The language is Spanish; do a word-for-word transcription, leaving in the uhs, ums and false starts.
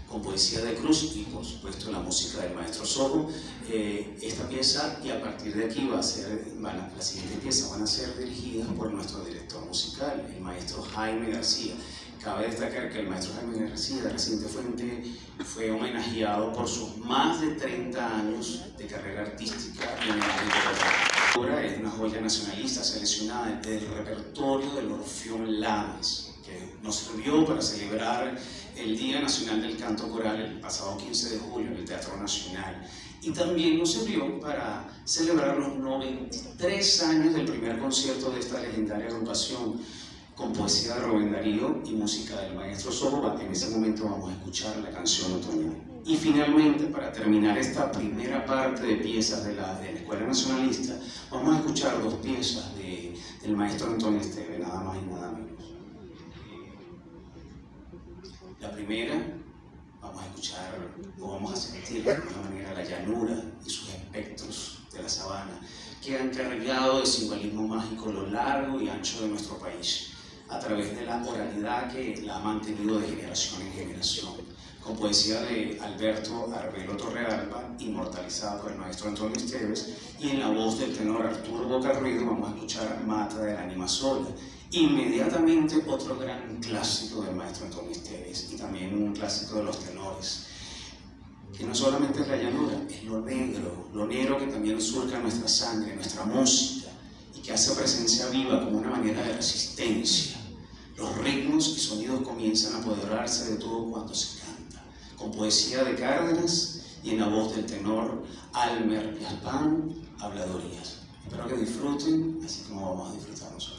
con poesía de Cruz y por supuesto la música del maestro Sojo. Eh, esta pieza, y a partir de aquí va a ser, van a, las siguientes piezas van a ser dirigidas por nuestro director musical, el maestro Jaime García. Cabe destacar que el maestro Jaime García de Reciente Fuente fue homenajeado por sus más de treinta años de carrera artística en el ámbito de la es una joya nacionalista seleccionada del repertorio del Orfeón Lamas, que nos sirvió para celebrar el Día Nacional del Canto Coral el pasado quince de julio en el Teatro Nacional, y también nos sirvió para celebrar los noventa y tres años del primer concierto de esta legendaria agrupación, con poesía de Rubén Darío y música del maestro Sojo. En ese momento vamos a escuchar la canción Otoñal. Y finalmente, para terminar esta primera parte de piezas de la, de la Escuela Nacionalista, vamos a escuchar dos piezas de, del maestro Antonio Esteves, nada más y nada menos. La primera, vamos a escuchar, o vamos a sentir de alguna manera la llanura y sus espectros de la sabana, que han cargado de simbolismo mágico lo largo y ancho de nuestro país, a través de la oralidad que la ha mantenido de generación en generación, con poesía de Alberto Arbelo Torrealba, inmortalizada por el maestro Antonio Esteves, y en la voz del tenor Arturo Bocarruido vamos a escuchar Mata de la Anima Sola. Inmediatamente otro gran clásico del maestro Antonio Esteves, y también un clásico de los tenores, que no solamente es la llanura, es lo negro, lo negro que también surca nuestra sangre, nuestra música, y que hace presencia viva como una manera de resistencia. Los ritmos y sonidos comienzan a apoderarse de todo cuanto se canta, con poesía de Cárdenas y en la voz del tenor Almer Piaspán, Habladurías. Espero que disfruten, así como vamos a disfrutar nosotros.